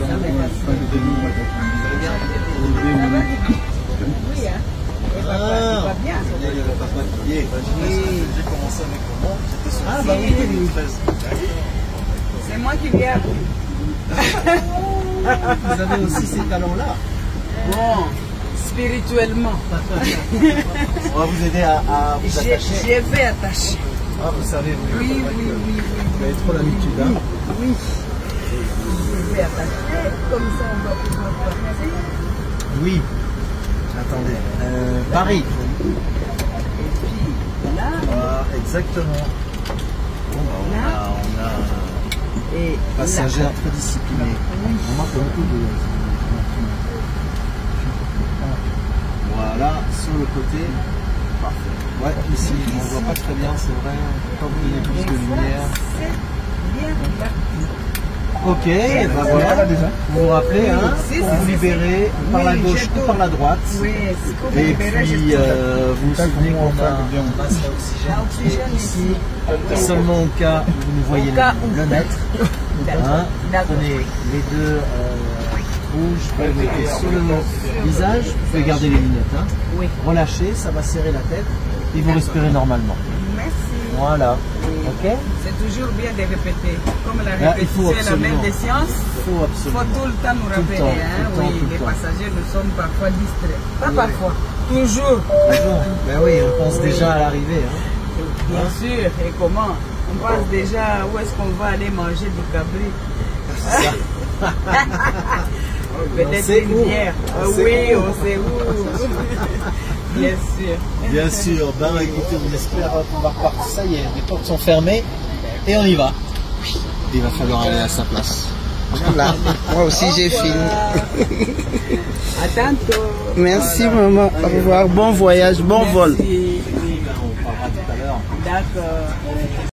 Oui, hein. Et papa, il va bien. J'ai commencé avec maman, j'étais sur Ah, bah oui, 2013. c'est moi qui viens. Vous avez aussi ces talents-là. Bon, spirituellement. On va vous aider à vous attacher. J'ai fait attacher. Ah, vous savez, Oui. vous avez trop l'habitude. Hein. Oui. Je vais attacher. Comme ça, on va pouvoir passer. Oui. Attendez. Paris. Et puis, là. Ah, exactement. Bon, bah, on a Et passagère là. très disciplinée. On marque beaucoup de... Voilà, sur le côté. Parfait. Ouais, ici, on ne voit pas très bien, c'est vrai. On ne peut pas vous donner plus de lumière. C'est bien là. Ok, et ben voilà, vous vous rappelez, hein, vous libérez par la gauche ou par la droite. Oui, Et puis, vous vous souvenez qu'on a un masque à oxygène ici, seulement au cas où vous ne voyez le maître. Hein, prenez les deux rouges, vous les mettez sur le visage, vous pouvez garder les lunettes. Hein. Oui. Relâchez, ça va serrer la tête et vous respirez normalement. Merci. Voilà, ok. C'est toujours bien de répéter. Comme la Là, il répétition faut est la mère absolument. des sciences, Il faut il faut absolument. tout le temps nous Tout le rappeler. temps, Hein? tout le temps, Oui, tout le les temps. passagers, nous sommes parfois distraits. Pas parfois, toujours. Bonjour. Ben oui, on pense déjà à l'arrivée. Hein. Bien sûr. Et comment? On pense déjà où est-ce qu'on va aller manger du cabri. Peut-être sait une où. bière. Ah On sait oui, où. on sait où. Bien sûr. Bien sûr, ben écoutez, on espère pouvoir partir. Ça y est, les portes sont fermées et on y va. Il va falloir aller à sa place. Voilà, moi aussi j'ai fini. À tantôt. Merci maman, au revoir, bon voyage, bon vol. Merci. On parlera tout à l'heure. D'accord.